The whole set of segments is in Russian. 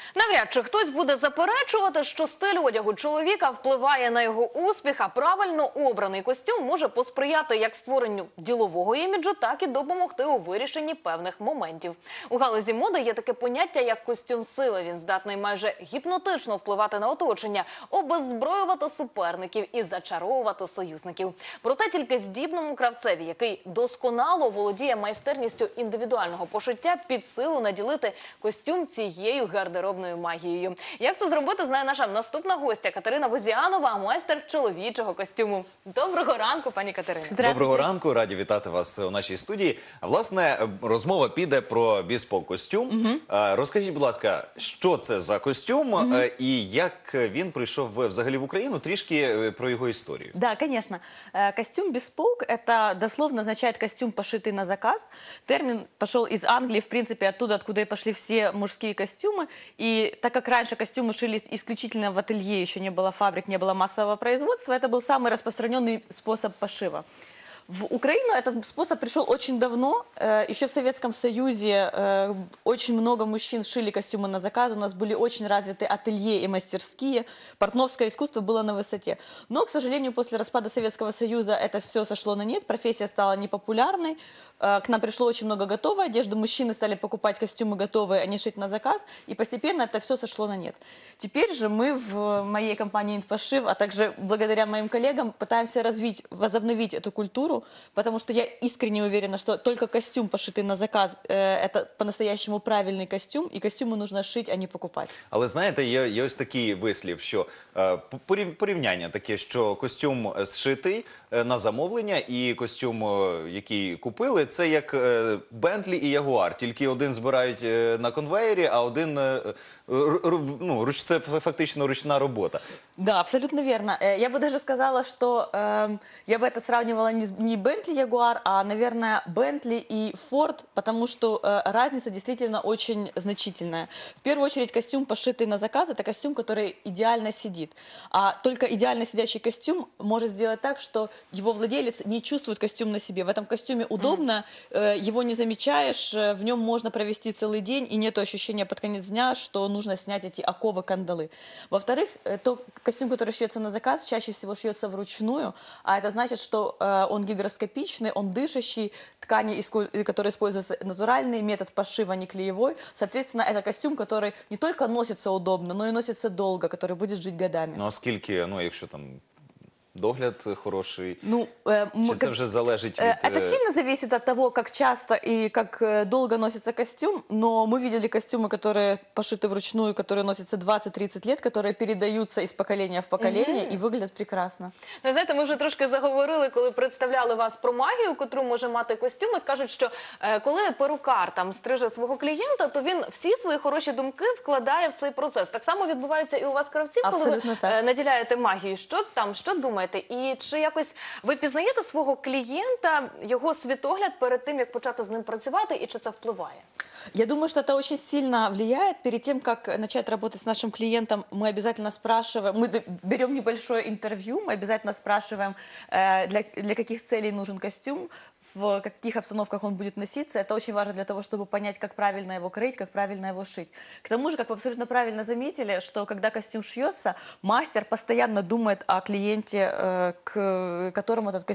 Навряд чи хтось буде заперечувати, що стиль одягу чоловіка впливає на його успіх, а правильно обраний костюм може посприяти як створенню ділового іміджу, так і допомогти у вирішенні певних моментів. У галузі моди є таке поняття, як костюм сили. Він здатний майже гіпнотично впливати на оточення, обеззброювати суперників і зачаровувати союзників. Проте тільки здібному кравцеві, який досконало володіє майстерністю індивідуального пошиття, під силу наділити костюм цією гардеробною магією. Як це зробити, знає наша наступна гостя Катерина Возіанова, майстер чоловічого костюму. Доброго ранку, пані Катерино. Доброго ранку, раді вітати вас у нашій студії. Власне, розмова піде про біспок костюм. Розкажіть, будь ласка, що це за костюм і як він прийшов взагалі в Україну? Трішки про його історію. Да, конечно. Костюм бесполк – это дословно означает костюм, пошитый на заказ. Термин пошел из Англии, в принципе, оттуда, откуда и пошли все мужские костюмы. И так как раньше костюмы шились исключительно в ателье, еще не было фабрик, не было массового производства, это был самый распространенный способ пошива. В Украину этот способ пришел очень давно. Еще в Советском Союзе очень много мужчин шили костюмы на заказ. У нас были очень развиты ателье и мастерские. Портновское искусство было на высоте. Но, к сожалению, после распада Советского Союза это все сошло на нет. Профессия стала непопулярной. К нам пришло очень много готовой одежды. Мужчины стали покупать костюмы готовые, а не шить на заказ. И постепенно это все сошло на нет. Теперь же мы в моей компании «Интпошив», а также благодаря моим коллегам, пытаемся развить, возобновить эту культуру, потому что я искренне уверена, что только костюм, пошитый на заказ, это по-настоящему правильный костюм, и костюмы нужно шить, а не покупать. Але знаєте, є ось такий вислів, що порівняння таке, що костюм зшитий на замовлення і костюм, який купили, це як Бентлі і Ягуар. Тільки один збирають на конвеєрі, а один, це фактично ручна робота. Да, абсолютно верно. Я бы даже сказала, что я бы это сравнивала не Бентли Ягуар, а, наверное, Бентли и Форд, потому что разница действительно очень значительная. В первую очередь, костюм, пошитый на заказ, это костюм, который идеально сидит. А только идеально сидящий костюм может сделать так, что его владелец не чувствует костюм на себе. В этом костюме удобно, его не замечаешь, в нем можно провести целый день, и нет ощущения под конец дня, что нужно снять эти оковы, кандалы. Во-вторых, костюм, который шьется на заказ, чаще всего шьется вручную, а это значит, что он гигроскопичный, он дышащий, ткани, которые используются натуральный, метод пошива не клеевой. Соответственно, это костюм, который не только носится удобно, но и носится долго, который будет жить годами. Ну, а скільки, якщо там догляд хороший, чи це как, вже залежить від... Это сильно зависит от того, как часто и как долго носится костюм, но мы видели костюмы, которые пошиты вручную, которые носятся 20-30 лет, которые передаются из поколения в поколение и выглядят прекрасно. Ви знаєте, ми вже трошки заговорили, коли представляли вас про магію, котру може мати костюм. І скажуть, що коли перукар там стриже свого клієнта, то він всі свої хороші думки вкладає в цей процес. Так само відбувається і у вас, кравців, коли ви наділяєте магією. Що думаєте? І чи якось ви пізнаєте свого клієнта, його світогляд перед тим, як почати з ним працювати, і чи це впливає? Я думаю, что это очень сильно влияет. Перед тем, как начать работать с нашим клиентом, мы обязательно спрашиваем, мы берем небольшое интервью, мы обязательно спрашиваем, для каких целей нужен костюм, в каких обстановках он будет носиться. Это очень важно для того, чтобы понять, как правильно его кроить, как правильно его шить. К тому же, как вы абсолютно правильно заметили, что когда костюм шьется, мастер постоянно думает о клиенте, которому этот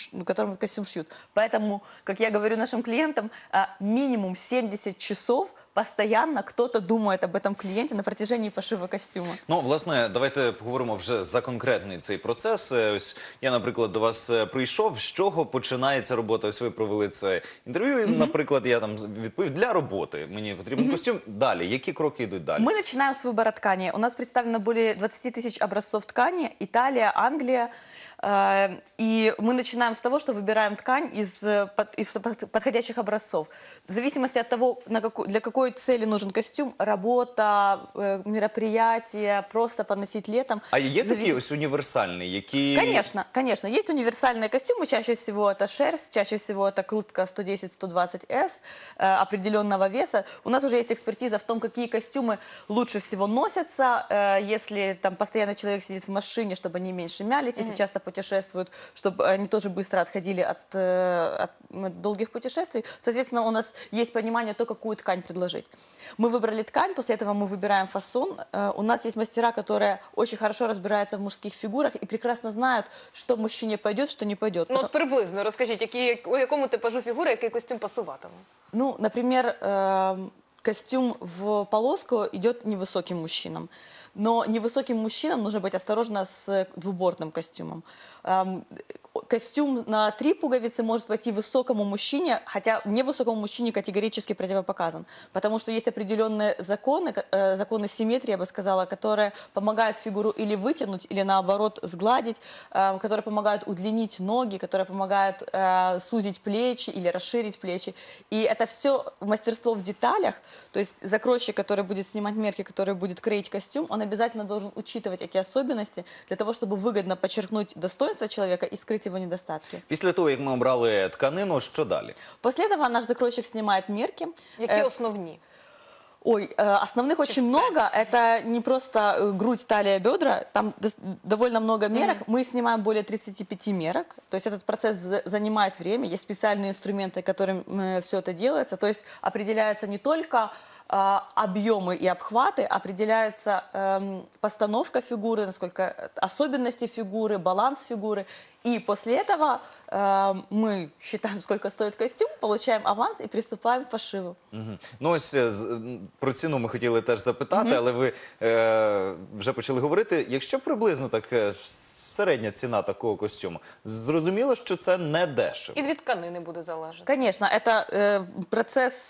костюм шьют. Поэтому, как я говорю нашим клиентам, минимум 70 часов постоянно кто-то думает об этом клиенте на протяжении пошива костюма. Ну, власне, давайте поговоримо вже за конкретний цей процес. Ось я, наприклад, до вас прийшов. З чого починається робота? Ось ви провели це інтерв'ю, наприклад, я там відповів для роботи. Мені потрібен костюм. Далі, які кроки йдуть далі? Мы начинаем с выбора ткани. У нас представлено более 20 тысяч образцов ткани. Италия, Англия. И мы начинаем с того, что выбираем ткань из подходящих образцов. В зависимости от того, для какой цели нужен костюм, работа, мероприятие, просто поносить летом. А є такі ось універсальні, які... Конечно. Есть универсальные костюмы, чаще всего это шерсть, чаще всего это крутка 110-120S определенного веса. У нас уже есть экспертиза в том, какие костюмы лучше всего носятся, если там постоянно человек сидит в машине, чтобы они меньше мялись, если часто путешествуют, чтобы они тоже быстро отходили от долгих путешествий. Соответственно, у нас есть понимание, то, какую ткань предложить. Мы выбрали ткань, после этого мы выбираем фасон. У нас есть мастера, которые очень хорошо разбираются в мужских фигурах и прекрасно знают, что мужчине пойдет, что не пойдет. Ну, от приблизно розкажіть, у якому типажу фігури який костюм пасуватиме? Ну, например, костюм в полоску идет невысоким мужчинам. Но невысоким мужчинам нужно быть осторожно с двубортным костюмом. Костюм на 3 пуговицы может пойти высокому мужчине, хотя невысокому мужчине категорически противопоказан. Потому что есть определенные законы, законы симметрии, я бы сказала, которые помогают фигуру или вытянуть, или наоборот сгладить, которые помогают удлинить ноги, которые помогают сузить плечи или расширить плечи. И это все мастерство в деталях. То есть закройщик, который будет снимать мерки, который будет кроить костюм, он обязательно должен учитывать эти особенности для того, чтобы выгодно подчеркнуть достоинство человека и скрыть его недостатки. Після того, як ми обрали тканину, що далі? После этого наш закройщик снимает мерки. Які основні? Ой, основных очень много. Это не просто грудь, талия, бедра. Там довольно много мерок. Мы снимаем более 35 мерок. То есть этот процесс занимает время. Есть специальные инструменты, которым все это делается. То есть определяется не только объемы и обхваты, определяется постановка фигуры, насколько особенности фигуры, баланс фигуры. И после этого мы считаем, сколько стоит костюм, получаем аванс і приступаємо к пошиву. Ну ось про ціну ми хотіли теж запитати, але ви вже почали говорити. Якщо приблизно так середня ціна такого костюму, зрозуміло, що це не дешево. І від тканини буде залежати. Конечно, это процесс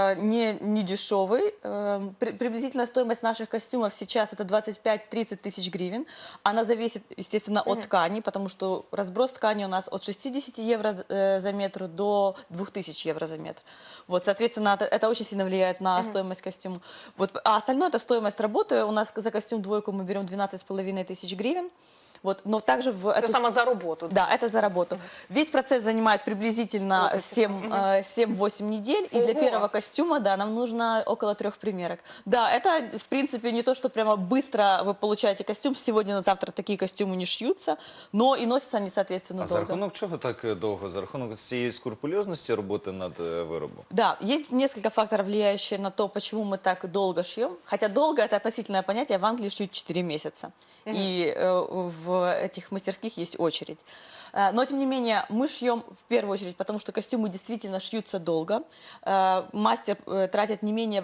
не дешевый. Приблизительная стоимость наших костюмов сейчас это 25-30 тысяч гривен. Она зависит, естественно, от ткани, потому что разброс ткани у нас от 60 евро за метр до 2000 евро за метр. Вот, соответственно, это очень сильно влияет на стоимость костюма. Вот, а остальное это стоимость работы. У нас за костюм двойку мы берем 12,5 тысяч гривен. Вот, но также Це саме за роботу. Да, это за работу. Весь процесс занимает приблизительно 7-8 недель. И для Ого! первого костюма, да, нам нужно около 3 примерок. Да, это, в принципе, не то, что прямо быстро вы получаете костюм. Сегодня на завтра такие костюмы не шьются, но и носятся они, соответственно, А за долго. рахунок чого так довго? За рахунок цієї скрупульозності роботи над виробом? Да, есть несколько факторов, влияющих на то, почему мы так долго шьем. Хотя долго это относительное понятие, в Англии шьют 4 месяца. И в этих мастерских есть очередь. Но, тем не менее, мы шьем в первую очередь, потому что костюмы действительно шьются долго. Мастер тратит не менее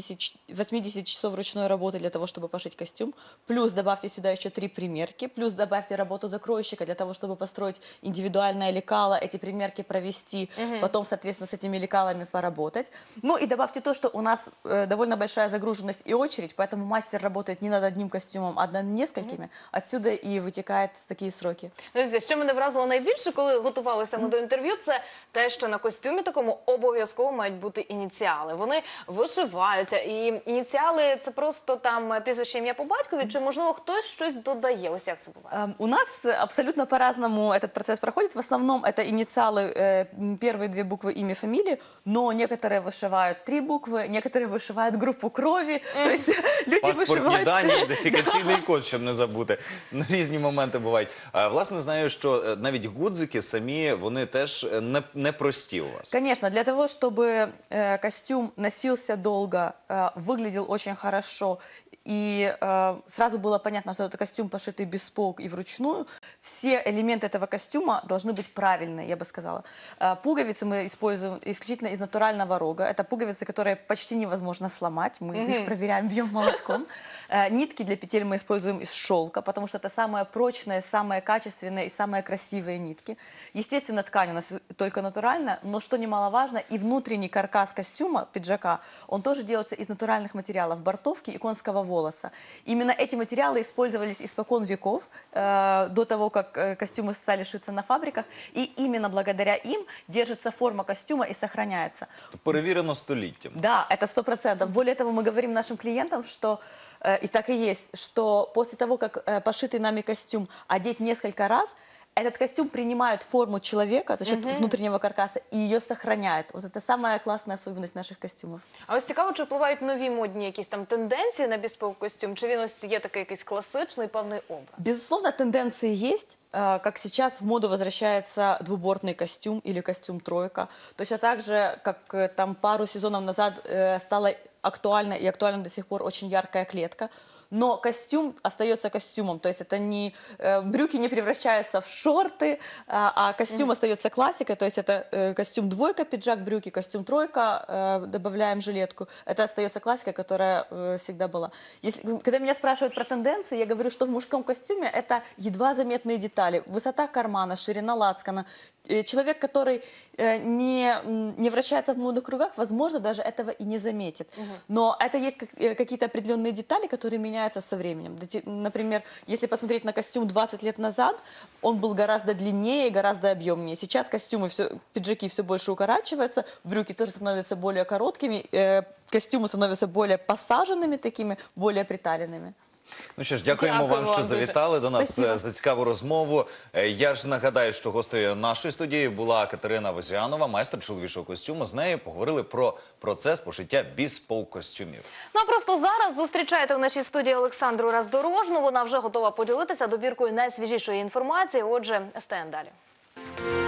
80 часов ручной работы для того, чтобы пошить костюм. Плюс добавьте сюда еще 3 примерки, плюс добавьте работу закройщика для того, чтобы построить индивидуальное лекало, эти примерки провести, потом, соответственно, с этими лекалами поработать. Ну и добавьте то, что у нас довольно большая загруженность и очередь, поэтому мастер работает не над одним костюмом, а над несколькими. Отсюда и вытекают такие сроки. Друзі, що мене вразило найбільше, коли готувалися ми до інтерв'ю, це те, що на костюмі такому обов'язково мають бути ініціали. Вони вишиваються, і ініціали – це просто там прізвище, ім'я по батькові, чи, можливо, хтось щось додає? Ось як це буває? У нас абсолютно по-разному этот процесс проходит. В основном это инициалы, первые 2 буквы имя, фамилии, но некоторые вышивают 3 буквы, некоторые вышивают группу крови. То есть люди Паспортні вышивают... дані, ідентифікаційний код, щоб не забути. Різні моменти бувають. Власне, знаю, що навіть гудзики самі, вони теж непрості у вас. Конечно, для того, чтобы костюм носился долго, выглядел очень хорошо, и сразу было понятно, что это костюм, пошитый бесполк и вручную, все элементы этого костюма должны быть правильные, я бы сказала. Пуговицы мы используем исключительно из натурального рога. Это пуговицы, которые почти невозможно сломать. Мы их проверяем, бьем молотком. Нитки для петель мы используем из шелка, потому что это самые прочные, самые качественные и самые красивые нитки. Естественно, ткань у нас только натуральная, но что немаловажно, и внутренний каркас костюма, пиджака, он тоже делается из натуральных материалов, бортовки и конского волоса. Именно эти материалы использовались испокон веков, до того, как костюмы стали шиться на фабриках, и именно благодаря им держится форма костюма и сохраняется. Перевірено століттям. Да, это 100%. Более того, мы говорим нашим клиентам, что, и так и есть, что после того, как пошитый нами костюм одеть несколько раз, этот костюм принимает форму человека за счет внутреннего каркаса и ее сохраняет. Вот это самая классная особенность наших костюмов. А ось цікаво, чи впливають нові модні якісь там тенденції на безпек костюм? Чи він ось є такий якийсь класичний певний образ? Безусловно, тенденции есть. Как сейчас в моду возвращается двубортный костюм или костюм тройка. Точно так же, как там пару сезонов назад стала актуальна и актуальна до сих пор очень яркая клетка. Но костюм остается костюмом, то есть это не брюки не превращаются в шорты, а костюм остается классикой, то есть это костюм двойка, пиджак, брюки, костюм тройка, добавляем жилетку. Это остается классикой, которая всегда была. Когда меня спрашивают про тенденции, я говорю, что в мужском костюме это едва заметные детали: высота кармана, ширина лацкана. Человек, который не вращается в модных кругах, возможно, даже этого и не заметит. Но это есть какие-то определенные детали, которые меняются со временем. Например, если посмотреть на костюм 20 лет назад, он был гораздо длиннее и гораздо объемнее. Сейчас пиджаки все больше укорачиваются, брюки тоже становятся более короткими, костюмы становятся более посаженными такими, более приталенными. Ну що ж, дякуємо Дякую вам, вам що дуже. завітали до нас Спасибо. за цікаву розмову. Я ж нагадаю, що гостею нашої студії була Катерина Возіанова, майстер чоловічого костюму. З нею поговорили про процес пошиття bespoke костюмів. Ну а просто зараз зустрічаєте в нашій студії Олександру Раздорожну. Вона вже готова поділитися добіркою найсвіжішої інформації. Отже, СТН далі.